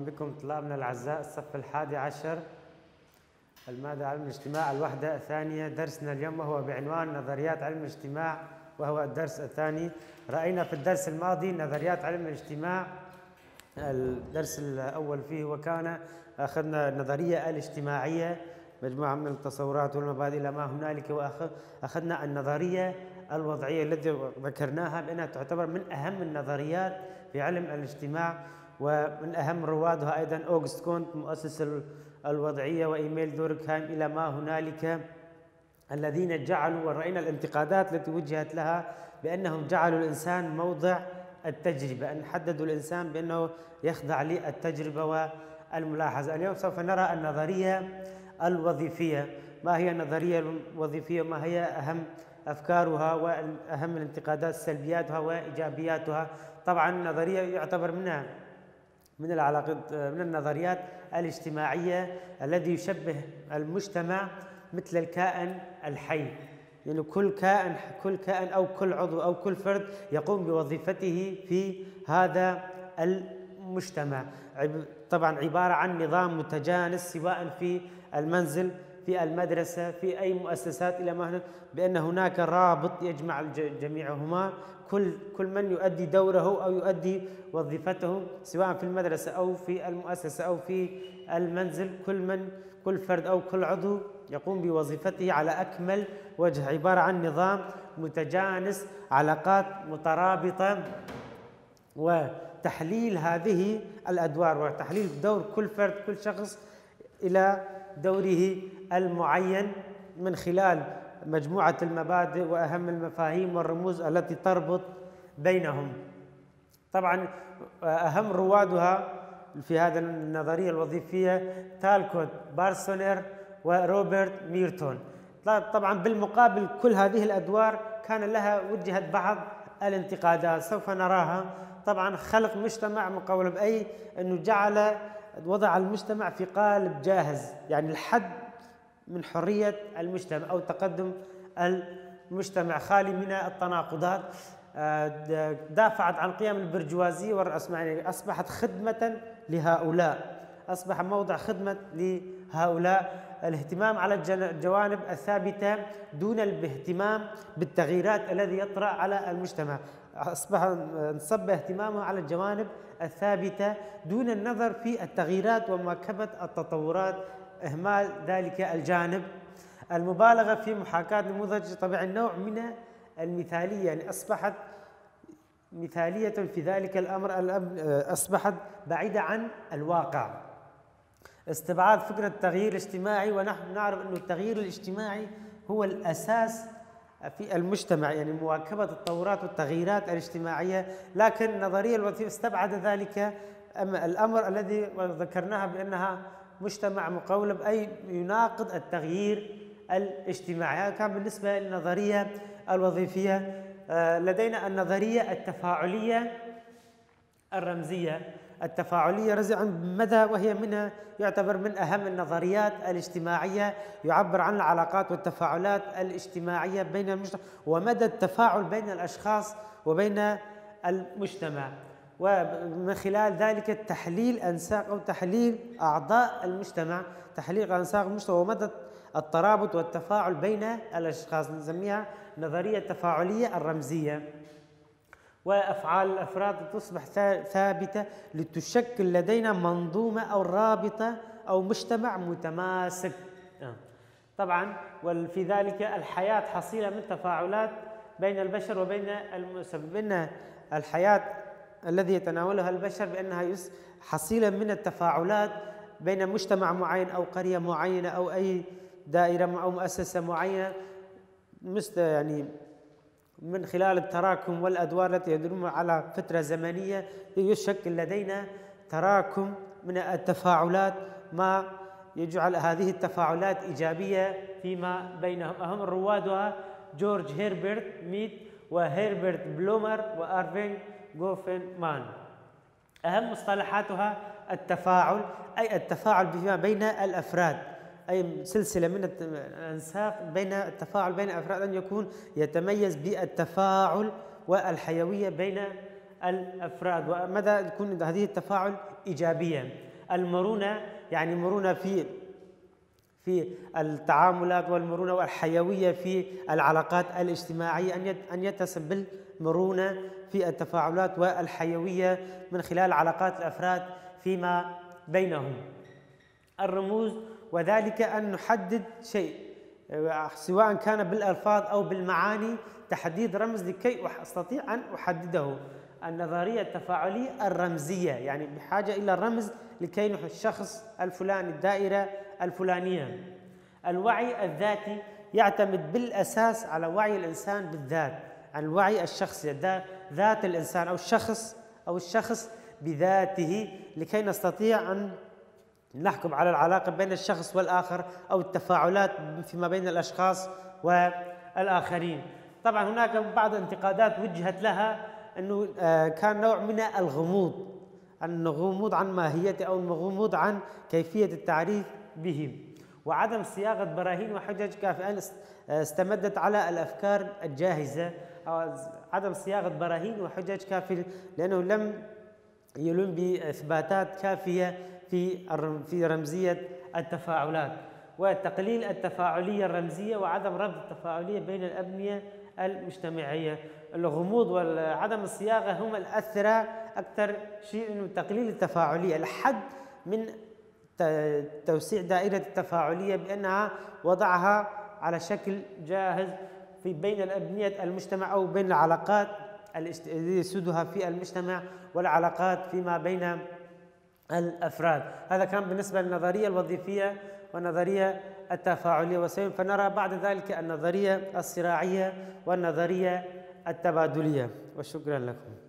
أهلا بكم طلابنا الأعزاء الصف 11 المادة علم الاجتماع الوحدة الثانية. درسنا اليوم وهو بعنوان نظريات علم الاجتماع وهو الدرس الثاني. رأينا في الدرس الماضي نظريات علم الاجتماع. الدرس الأول فيه وكان أخذنا النظرية الاجتماعية مجموعة من التصورات والمبادئ إلى ما هنالك، وأخذنا النظرية الوضعية التي ذكرناها بأنها تعتبر من أهم النظريات في علم الاجتماع، ومن أهم روادها أيضا أوغست كونت مؤسس الوضعية وإيميل دوركهايم إلى ما هنالك، الذين جعلوا، ورأينا الانتقادات التي وجهت لها بأنهم جعلوا الإنسان موضع التجربة، أن حددوا الإنسان بأنه يخضع للتجربة والملاحظة. اليوم سوف نرى النظرية الوظيفية. ما هي النظرية الوظيفية؟ ما هي أهم أفكارها وأهم الانتقادات، سلبياتها وإيجابياتها؟ طبعا النظرية يعتبر منها من النظريات الاجتماعية الذي يشبه المجتمع مثل الكائن الحي، يعني كل كائن أو كل عضو أو كل فرد يقوم بوظيفته في هذا المجتمع. طبعا عبارة عن نظام متجانس سواء في المنزل، في المدرسة، في أي مؤسسات، إلى ما بأن هناك رابط يجمع جميعهما، كل من يؤدي دوره أو يؤدي وظيفته سواء في المدرسة أو في المؤسسة أو في المنزل، كل فرد أو كل عضو يقوم بوظيفته على أكمل وجه. عبارة عن نظام متجانس، علاقات مترابطة، وتحليل هذه الأدوار وتحليل دور كل فرد، كل شخص إلى دوره المعين من خلال مجموعة المبادئ وأهم المفاهيم والرموز التي تربط بينهم. طبعا أهم روادها في هذه النظرية الوظيفية تالكوت، بارسونير، وروبرت ميرتون. طبعا بالمقابل كل هذه الأدوار كان لها وجهت بعض الانتقادات سوف نراها. طبعا خلق مجتمع مقولب، أي أنه وضع المجتمع في قالب جاهز، يعني الحد من حرية المجتمع أو تقدم المجتمع خالي من التناقضات. دافعت عن قيم البرجوازية والرأسمالية، أصبحت خدمة لهؤلاء، أصبح موضع خدمة لهؤلاء. الاهتمام على الجوانب الثابتة دون الاهتمام بالتغييرات الذي يطرأ على المجتمع، أصبح انصب اهتمامه على الجوانب الثابتة دون النظر في التغييرات ومواكبة التطورات، إهمال ذلك الجانب. المبالغة في محاكاة نموذج طبيعي، نوع من المثالية، يعني أصبحت مثالية في ذلك الأمر، أصبحت بعيدة عن الواقع. استبعاد فكرة التغيير الاجتماعي، ونحن نعرف أن التغيير الاجتماعي هو الأساس في المجتمع، يعني مواكبة التطورات والتغييرات الاجتماعية، لكن النظرية الوظيفية استبعد ذلك الأمر الذي ذكرناها بأنها مجتمع مقولب، أي يناقض التغيير الاجتماعي. هذا كان بالنسبة للنظرية الوظيفية. لدينا النظرية التفاعلية الرمزية. التفاعلية رمزية عن مدى، وهي منها يعتبر من أهم النظريات الاجتماعية، يعبر عن العلاقات والتفاعلات الاجتماعية بين المجتمع ومدى التفاعل بين الأشخاص وبين المجتمع، ومن خلال ذلك تحليل أنساق أو تحليل أعضاء المجتمع، تحليل أنساق المجتمع ومدى الترابط والتفاعل بين الأشخاص، نسميها نظرية التفاعلية الرمزية. وأفعال الأفراد تصبح ثابتة لتشكل لدينا منظومة أو رابطة أو مجتمع متماسك. طبعا وفي ذلك الحياة حصيلة من تفاعلات بين البشر وبين المسبب، بأن الحياة الذي يتناولها البشر بأنها حصيلة من التفاعلات بين مجتمع معين أو قرية معينة أو أي دائرة أو مؤسسة معينة، يعني من خلال التراكم والأدوار التي يدورون على فترة زمنية يشكل لدينا تراكم من التفاعلات، ما يجعل هذه التفاعلات إيجابية فيما بينهم. أهم روادها جورج هيربرت ميد وهيربرت بلومر وأرفينغ غوفمان. أهم مصطلحاتها التفاعل، أي التفاعل فيما بين الأفراد، أي سلسلة من الأنساق بين التفاعل بين الأفراد، أن يكون يتميز بالتفاعل والحيوية بين الأفراد، ومدى يكون هذه التفاعل إيجابية. المرونة يعني مرونة في التعاملات، والمرونة والحيوية في العلاقات الاجتماعية، أن يتصل بالمرونة في التفاعلات والحيوية من خلال علاقات الأفراد فيما بينهم. الرموز، وذلك أن نحدد شيء سواء كان بالألفاظ أو بالمعاني، تحديد رمز لكي أستطيع أن أحدده. النظرية التفاعلية الرمزية يعني بحاجة إلى الرمز لكي نحدد الشخص الفلاني، الدائرة الفلانية. الوعي الذاتي يعتمد بالأساس على وعي الإنسان بالذات، عن الوعي الشخصي، ذات الإنسان أو الشخص بذاته، لكي نستطيع أن نحكم على العلاقة بين الشخص والآخر أو التفاعلات فيما بين الأشخاص والآخرين. طبعا هناك بعض الانتقادات وجهت لها أنه كان نوع من الغموض عن ماهيته أو الغموض عن كيفية التعريف به، وعدم صياغة براهين وحجج كافية استمدت على الأفكار الجاهزة، أو عدم صياغة براهين وحجج كافية لأنه لم يلم بإثباتات كافية في رمزية التفاعلات، وتقليل التفاعلية الرمزية وعدم ربط التفاعلية بين الأبنية المجتمعية. الغموض وعدم الصياغة هم الأثرى أكثر شيء، إنه تقليل التفاعلية لحد من توسيع دائرة التفاعلية بأنها وضعها على شكل جاهز في بين الأبنية المجتمع أو بين العلاقات التي يسودها في المجتمع والعلاقات فيما بين الأفراد. هذا كان بالنسبة للنظرية الوظيفية والنظرية التفاعلية، وسوف نرى بعد ذلك النظرية الصراعية والنظرية التبادلية. وشكرا لكم.